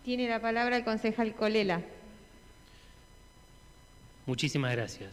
Tiene la palabra el concejal Colela. Muchísimas gracias.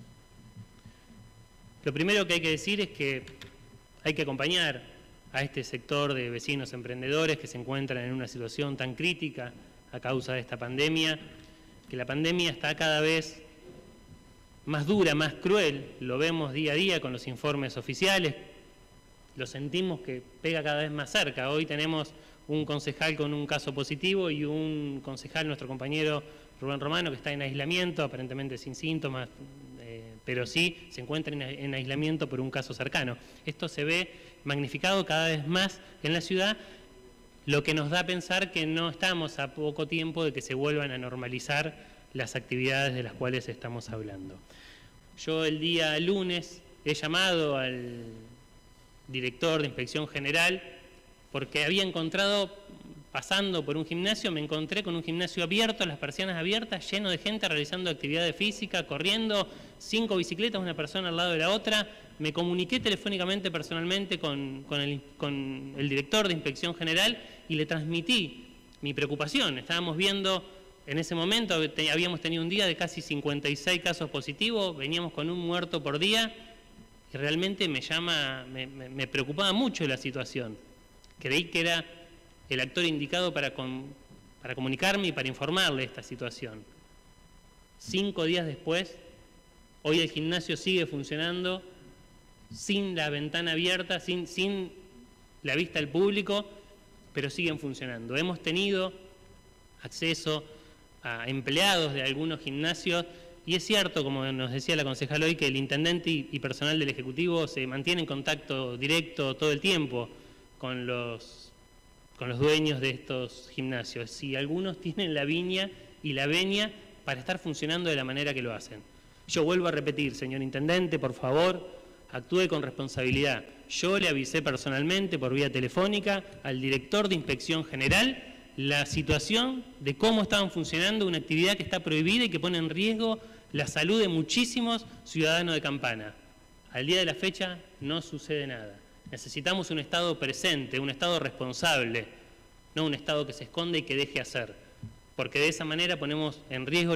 Lo primero que hay que decir es que hay que acompañar a este sector de vecinos emprendedores que se encuentran en una situación tan crítica a causa de esta pandemia, que la pandemia está cada vez más dura, más cruel, lo vemos día a día con los informes oficiales, lo sentimos que pega cada vez más cerca. Hoy tenemos un concejal con un caso positivo y un concejal, nuestro compañero Rubén Romano, que está en aislamiento, aparentemente sin síntomas, pero sí se encuentra en aislamiento por un caso cercano. Esto se ve magnificado cada vez más en la ciudad, lo que nos da a pensar que no estamos a poco tiempo de que se vuelvan a normalizar las actividades de las cuales estamos hablando. Yo el día lunes he llamado al director de Inspección General porque había encontrado, pasando por un gimnasio, me encontré con un gimnasio abierto, las persianas abiertas, lleno de gente realizando actividades físicas, corriendo, 5 bicicletas, una persona al lado de la otra. Me comuniqué telefónicamente personalmente con el director de Inspección General y le transmití mi preocupación. Estábamos viendo, en ese momento habíamos tenido un día de casi 56 casos positivos, veníamos con un muerto por día y realmente me preocupaba mucho la situación. Creí que era el actor indicado para comunicarme y para informarle de esta situación. 5 días después, hoy el gimnasio sigue funcionando sin la ventana abierta, sin la vista al público, pero siguen funcionando. Hemos tenido acceso a empleados de algunos gimnasios y es cierto, como nos decía la concejal hoy, que el intendente y personal del Ejecutivo se mantienen en contacto directo todo el tiempo con los dueños de estos gimnasios. Y algunos tienen la viña y la venia para estar funcionando de la manera que lo hacen. Yo vuelvo a repetir, señor intendente, por favor, actúe con responsabilidad. Yo le avisé personalmente por vía telefónica al director de Inspección General la situación de cómo estaban funcionando una actividad que está prohibida y que pone en riesgo la salud de muchísimos ciudadanos de Campana. Al día de la fecha no sucede nada. Necesitamos un Estado presente, un Estado responsable, no un Estado que se esconde y que deje hacer, porque de esa manera ponemos en riesgo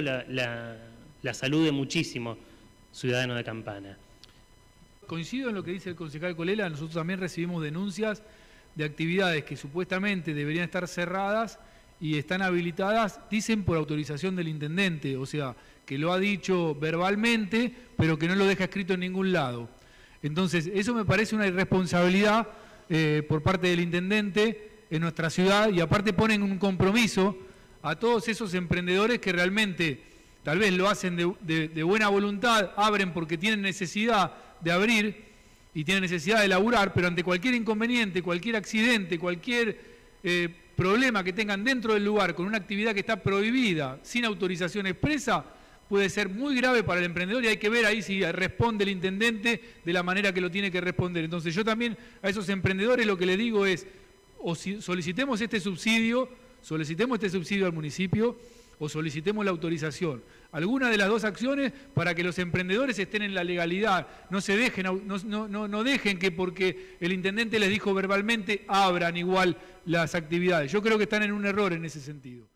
la salud de muchísimos ciudadanos de Campana. Coincido en lo que dice el concejal Colela. Nosotros también recibimos denuncias de actividades que supuestamente deberían estar cerradas y están habilitadas, dicen por autorización del intendente, o sea, que lo ha dicho verbalmente, pero que no lo deja escrito en ningún lado. Entonces, eso me parece una irresponsabilidad por parte del intendente en nuestra ciudad, y aparte ponen un compromiso a todos esos emprendedores que realmente tal vez lo hacen de buena voluntad, abren porque tienen necesidad de abrir y tienen necesidad de laburar, pero ante cualquier inconveniente, cualquier accidente, cualquier problema que tengan dentro del lugar con una actividad que está prohibida, sin autorización expresa, puede ser muy grave para el emprendedor, y hay que ver ahí si responde el intendente de la manera que lo tiene que responder. Entonces yo también a esos emprendedores lo que les digo es, o si solicitemos este subsidio al municipio, o solicitemos la autorización. Alguna de las dos acciones para que los emprendedores estén en la legalidad, no dejen que porque el intendente les dijo verbalmente abran igual las actividades. Yo creo que están en un error en ese sentido.